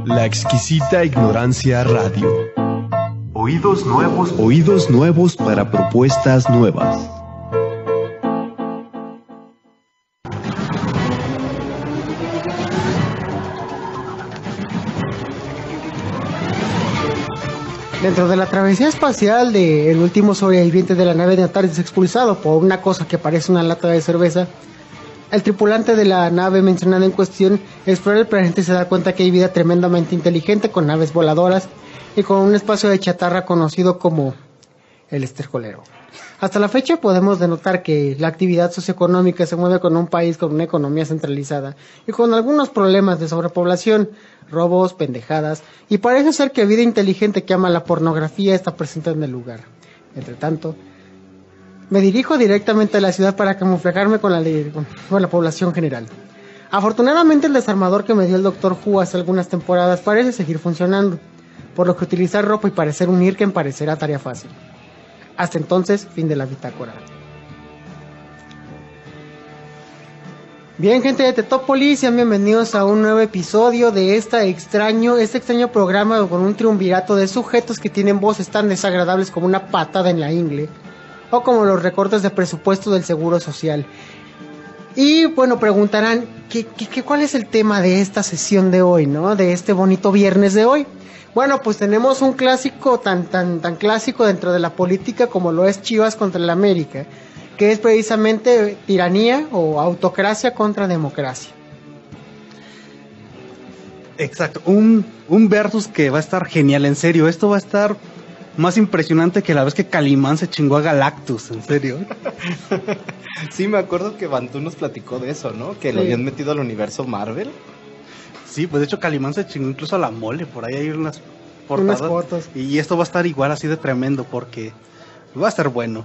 La exquisita ignorancia radio. Oídos nuevos para propuestas nuevas. Dentro de la travesía espacial de el último sobreviviente de la nave de Antares expulsado por una cosa que parece una lata de cerveza, el tripulante de la nave mencionada en cuestión explora el planeta y se da cuenta que hay vida tremendamente inteligente con naves voladoras y con un espacio de chatarra conocido como el estercolero. Hasta la fecha podemos denotar que la actividad socioeconómica se mueve con un país con una economía centralizada y con algunos problemas de sobrepoblación, robos, pendejadas, y parece ser que vida inteligente que ama la pornografía está presente en el lugar. Entre tanto, me dirijo directamente a la ciudad para camuflajarme con la población general. Afortunadamente el desarmador que me dio el Dr. Who hace algunas temporadas parece seguir funcionando, por lo que utilizar ropa y parecer un Irken parecerá tarea fácil. Hasta entonces, fin de la bitácora. Bien, gente de Tetópolis, sean bienvenidos a un nuevo episodio de este extraño programa con un triunvirato de sujetos que tienen voces tan desagradables como una patada en la ingle, o como los recortes de presupuesto del Seguro Social. Y bueno, preguntarán, ¿cuál es el tema de esta sesión de hoy, ¿no? De este bonito viernes de hoy. Bueno, pues tenemos un clásico tan clásico dentro de la política como lo es Chivas contra el América, que es precisamente tiranía o autocracia contra democracia. Exacto, un versus que va a estar genial, en serio. Esto va a estar más impresionante que la vez que Calimán se chingó a Galactus, en serio. Sí, me acuerdo que Bantú nos platicó de eso, ¿no? Que lo habían metido al universo Marvel. Sí, pues de hecho Calimán se chingó incluso a la Mole, por ahí hay unas portadas. Unas fotos. Y esto va a estar igual así de tremendo porque va a estar bueno.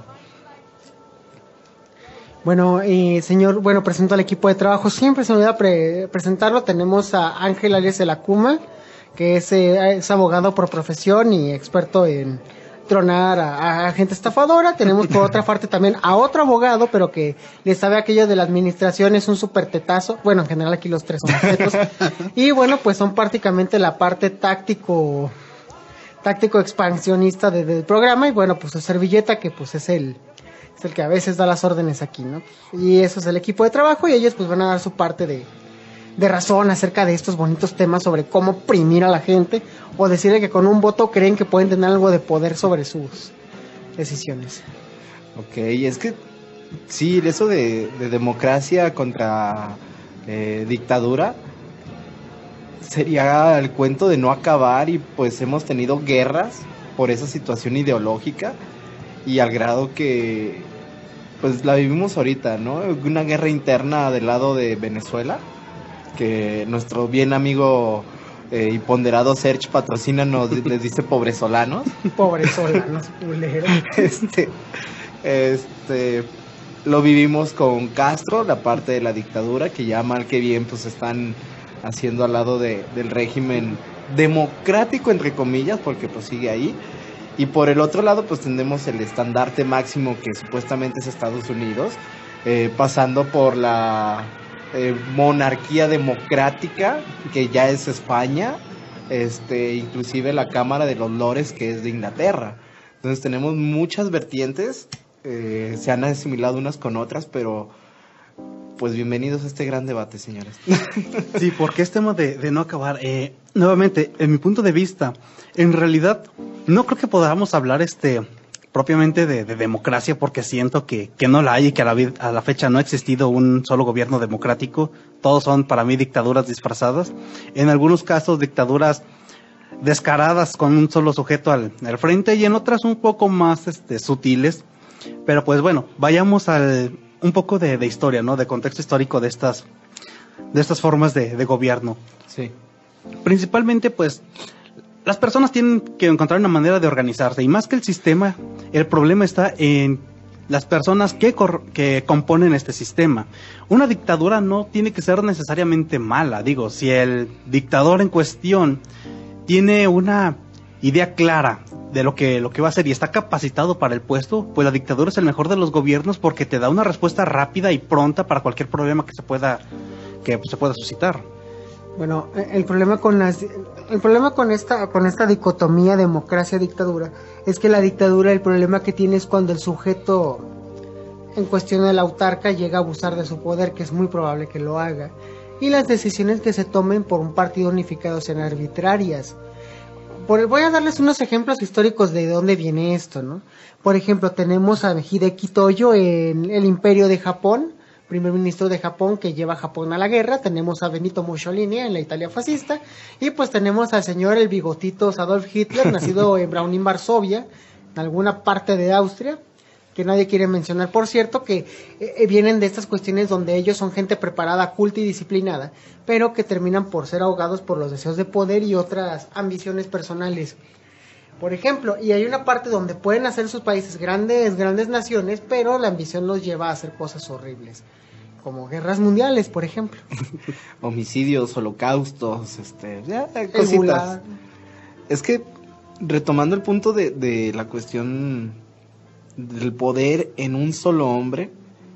Bueno, señor, presento al equipo de trabajo. Siempre se me olvida presentarlo. Tenemos a Ángel alias de la Kuma, que es abogado por profesión y experto en tronar a gente estafadora. Tenemos por otra parte también a otro abogado, pero que le sabe aquello de la administración, es un súper tetazo. Bueno, en general aquí los tres son tetos. Y bueno, pues son prácticamente la parte táctico expansionista del programa. Y bueno, pues su servilleta, que pues es el que a veces da las órdenes aquí, ¿no? Y eso es el equipo de trabajo y ellos pues van a dar su parte de razón acerca de estos bonitos temas sobre cómo oprimir a la gente o decirle que con un voto creen que pueden tener algo de poder sobre sus decisiones. Ok, es que sí, eso de democracia contra dictadura sería el cuento de no acabar, y pues hemos tenido guerras por esa situación ideológica y al grado que pues la vivimos ahorita, ¿no? Una guerra interna del lado de Venezuela, que nuestro bien amigo y ponderado Serge patrocina, les dice pobrezolanos. Pobrezolanos, culero. Lo vivimos con Castro, la parte de la dictadura, que ya mal que bien pues están haciendo al lado del régimen democrático, entre comillas, porque pues sigue ahí. Y por el otro lado pues tenemos el estandarte máximo, que supuestamente es Estados Unidos, pasando por la monarquía democrática, que ya es España, inclusive la Cámara de los Lores, que es de Inglaterra. Entonces tenemos muchas vertientes, se han asimilado unas con otras, pero pues bienvenidos a este gran debate, señores. Sí, porque es tema de no acabar. Nuevamente, en mi punto de vista, en realidad no creo que podamos hablar propiamente de democracia, porque siento que no la hay y que a la fecha no ha existido un solo gobierno democrático. Todos son para mí dictaduras disfrazadas, en algunos casos dictaduras descaradas con un solo sujeto al frente, y en otras un poco más sutiles. Pero pues bueno, vayamos un poco de historia, ¿no? De contexto histórico de estas formas de gobierno. Sí. Principalmente pues las personas tienen que encontrar una manera de organizarse, y más que el sistema, el problema está en las personas que componen este sistema. Una dictadura no tiene que ser necesariamente mala. Digo, si el dictador en cuestión tiene una idea clara de lo que va a hacer y está capacitado para el puesto, pues la dictadura es el mejor de los gobiernos, porque te da una respuesta rápida y pronta para cualquier problema que se pueda suscitar. Bueno, el problema con esta dicotomía democracia-dictadura es que la dictadura, el problema que tiene es cuando el sujeto en cuestión de la autarca llega a abusar de su poder, que es muy probable que lo haga, y las decisiones que se tomen por un partido unificado sean arbitrarias. Voy a darles unos ejemplos históricos de dónde viene esto, ¿no? Por ejemplo, tenemos a Hideki Toyo en el Imperio de Japón, primer ministro de Japón que lleva a Japón a la guerra. Tenemos a Benito Mussolini en la Italia fascista, y pues tenemos al señor el bigotitos Adolf Hitler, nacido en Braunin, Varsovia, en alguna parte de Austria, que nadie quiere mencionar, por cierto, que vienen de estas cuestiones donde ellos son gente preparada, culta y disciplinada, pero que terminan por ser ahogados por los deseos de poder y otras ambiciones personales. Por ejemplo, y hay una parte donde pueden hacer sus países grandes naciones, pero la ambición los lleva a hacer cosas horribles, como guerras mundiales, por ejemplo. Homicidios, holocaustos, cositas. Es que, retomando el punto de la cuestión del poder en un solo hombre,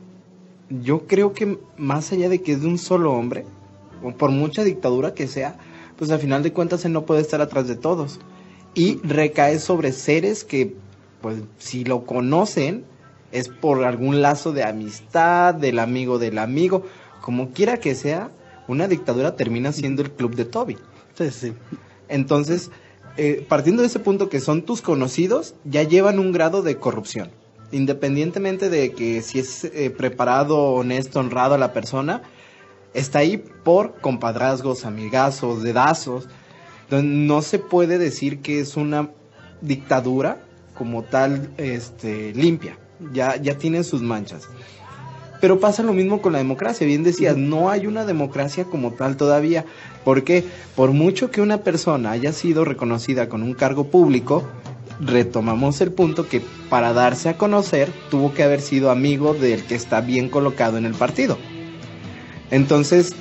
yo creo que más allá de que es de un solo hombre, o por mucha dictadura que sea, pues al final de cuentas él no puede estar atrás de todos, y recae sobre seres que, pues si lo conocen, es por algún lazo de amistad, del amigo, como quiera que sea, una dictadura termina siendo el club de Toby. Sí. Entonces, partiendo de ese punto que son tus conocidos, ya llevan un grado de corrupción. Independientemente de que si es preparado, honesto, honrado a la persona, está ahí por compadrazgos, amigazos, dedazos. No se puede decir que es una dictadura como tal limpia. Ya tienen sus manchas. Pero pasa lo mismo con la democracia. Bien decías, no hay una democracia como tal todavía. ¿Por qué? Por mucho que una persona haya sido reconocida con un cargo público, retomamos el punto que para darse a conocer tuvo que haber sido amigo del que está bien colocado en el partido. Entonces,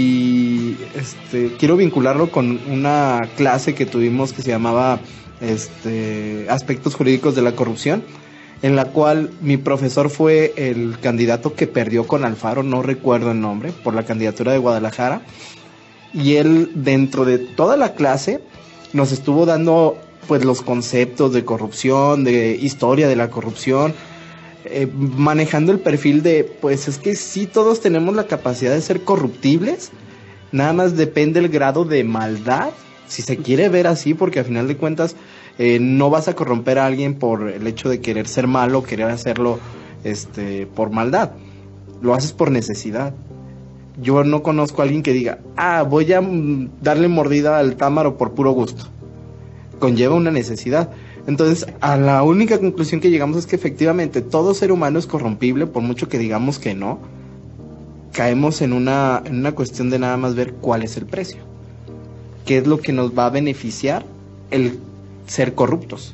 quiero vincularlo con una clase que tuvimos que se llamaba Aspectos Jurídicos de la Corrupción, en la cual mi profesor fue el candidato que perdió con Alfaro, no recuerdo el nombre, por la candidatura de Guadalajara, y él dentro de toda la clase nos estuvo dando pues los conceptos de corrupción, de historia de la corrupción, manejando el perfil de, pues es que sí todos tenemos la capacidad de ser corruptibles, nada más depende el grado de maldad, si se quiere ver así, porque al final de cuentas no vas a corromper a alguien por el hecho de querer ser malo, querer hacerlo por maldad. Lo haces por necesidad. Yo no conozco a alguien que diga, voy a darle mordida al támaro por puro gusto. Conlleva una necesidad. Entonces, a la única conclusión que llegamos es que efectivamente todo ser humano es corrompible, por mucho que digamos que no. Caemos en una cuestión de nada más ver cuál es el precio. ¿Qué es lo que nos va a beneficiar el ser corruptos?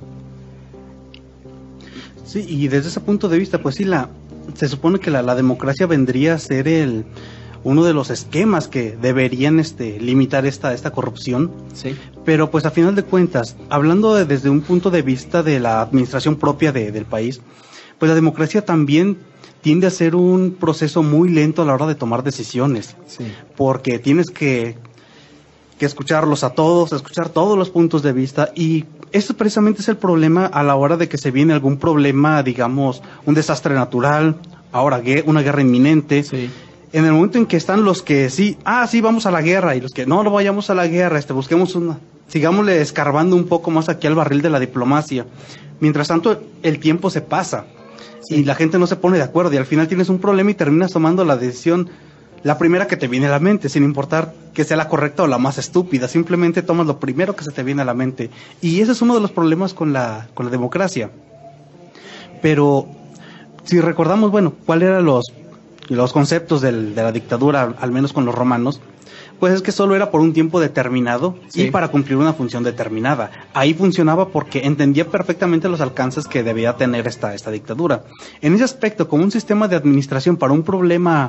Sí, y desde ese punto de vista, pues sí, se supone que la democracia vendría a ser uno de los esquemas que deberían limitar esta corrupción. Sí. Pero pues a final de cuentas, hablando desde un punto de vista de la administración propia del país, pues la democracia también tiende a ser un proceso muy lento a la hora de tomar decisiones. Sí. Porque tienes que escucharlos a todos, escuchar todos los puntos de vista, y eso precisamente es el problema a la hora de que se viene algún problema, digamos, un desastre natural, ahora una guerra inminente. Sí. En el momento en que están los que sí vamos a la guerra, y los que no vayamos a la guerra, busquemos sigámosle escarbando un poco más aquí al barril de la diplomacia. Mientras tanto, el tiempo se pasa, sí, y la gente no se pone de acuerdo, y al final tienes un problema y terminas tomando la decisión, la primera que te viene a la mente, sin importar que sea la correcta o la más estúpida, simplemente tomas lo primero que se te viene a la mente. Y ese es uno de los problemas con la democracia. Pero, si recordamos, ¿cuáles eran los conceptos de la dictadura, al menos con los romanos? Pues es que solo era por un tiempo determinado, sí, y para cumplir una función determinada. Ahí funcionaba porque entendía perfectamente los alcances que debía tener esta dictadura. En ese aspecto, como un sistema de administración para un problema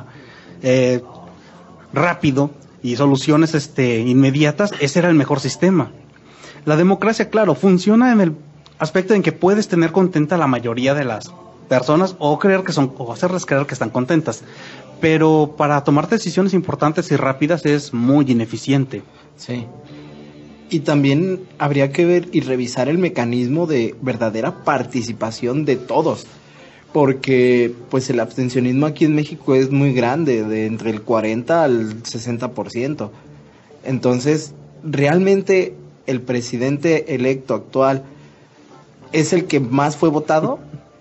rápido y soluciones inmediatas, ese era el mejor sistema. La democracia, claro, funciona en el aspecto en que puedes tener contenta a la mayoría de las personas o hacerles creer que están contentas, pero para tomar decisiones importantes y rápidas es muy ineficiente. Sí. Y también habría que ver y revisar el mecanismo de verdadera participación de todos, porque pues el abstencionismo aquí en México es muy grande, de entre el 40 al 60%. Entonces, ¿realmente el presidente electo actual es el que más fue votado?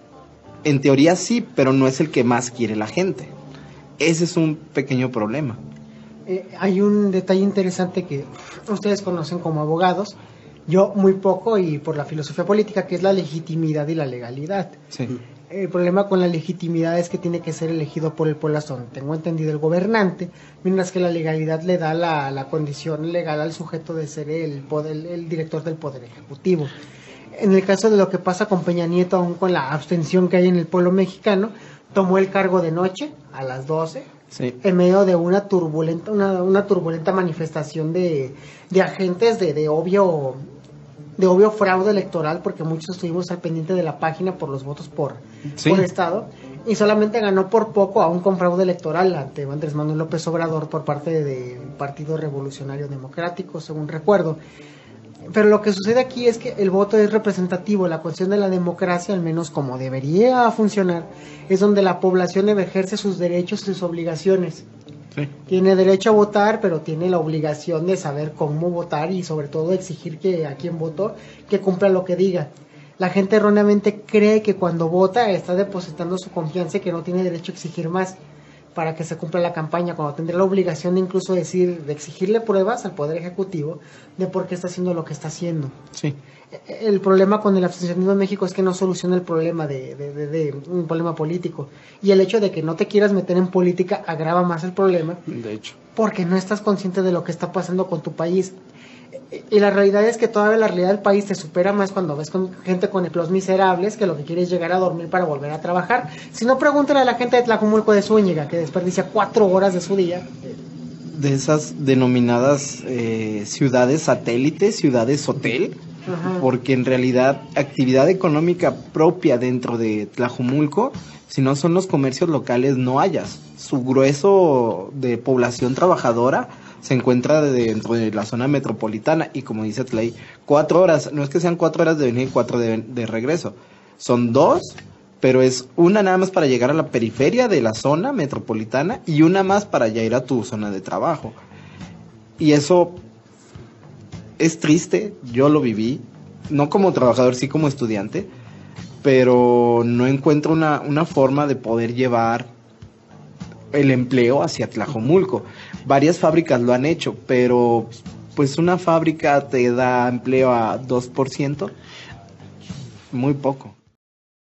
En teoría sí, pero no es el que más quiere la gente. Ese es un pequeño problema. Hay un detalle interesante que ustedes conocen como abogados, yo muy poco y por la filosofía política, que es la legitimidad y la legalidad. Sí. El problema con la legitimidad es que tiene que ser elegido por el pueblo, hasta donde tengo entendido, el gobernante, mientras que la legalidad le da la condición legal al sujeto de ser el director del Poder Ejecutivo. En el caso de lo que pasa con Peña Nieto, aún con la abstención que hay en el pueblo mexicano, tomó el cargo de noche, a las 12, Sí. en medio de una turbulenta manifestación de agentes de obvio fraude electoral, porque muchos estuvimos al pendiente de la página por los votos por estado, y solamente ganó por poco, aún con fraude electoral, ante Andrés Manuel López Obrador por parte del Partido Revolucionario Democrático, según recuerdo. Pero lo que sucede aquí es que el voto es representativo. La cuestión de la democracia, al menos como debería funcionar, es donde la población ejerce sus derechos y sus obligaciones. Sí. Tiene derecho a votar, pero tiene la obligación de saber cómo votar y sobre todo exigir que a quien votó que cumpla lo que diga. La gente erróneamente cree que cuando vota está depositando su confianza y que no tiene derecho a exigir más para que se cumpla la campaña, cuando tendría la obligación de incluso de exigirle pruebas al Poder Ejecutivo de por qué está haciendo lo que está haciendo. Sí. El problema con el abstencionismo en México es que no soluciona el problema de un problema político, y el hecho de que no te quieras meter en política agrava más el problema, De hecho. porque no estás consciente de lo que está pasando con tu país. Y la realidad es que todavía la realidad del país te supera más cuando ves con gente con empleos miserables que lo que quiere es llegar a dormir para volver a trabajar. Si no, pregúntale a la gente de Tlajumulco de Zúñiga, que desperdicia 4 horas de su día. De esas denominadas ciudades satélites, ciudades hotel, Ajá. porque en realidad actividad económica propia dentro de Tlajumulco, si no son los comercios locales, no hayas. Su grueso de población trabajadora se encuentra dentro de la zona metropolitana, y como dice Tlay, 4 horas, no es que sean 4 horas de venida y 4 de regreso, son 2, pero es una nada más para llegar a la periferia de la zona metropolitana y una más para ya ir a tu zona de trabajo. Y eso es triste, yo lo viví, no como trabajador, sí como estudiante, pero no encuentro una forma de poder llevar el empleo hacia Tlajomulco. Varias fábricas lo han hecho, pero pues una fábrica te da empleo a 2%, muy poco.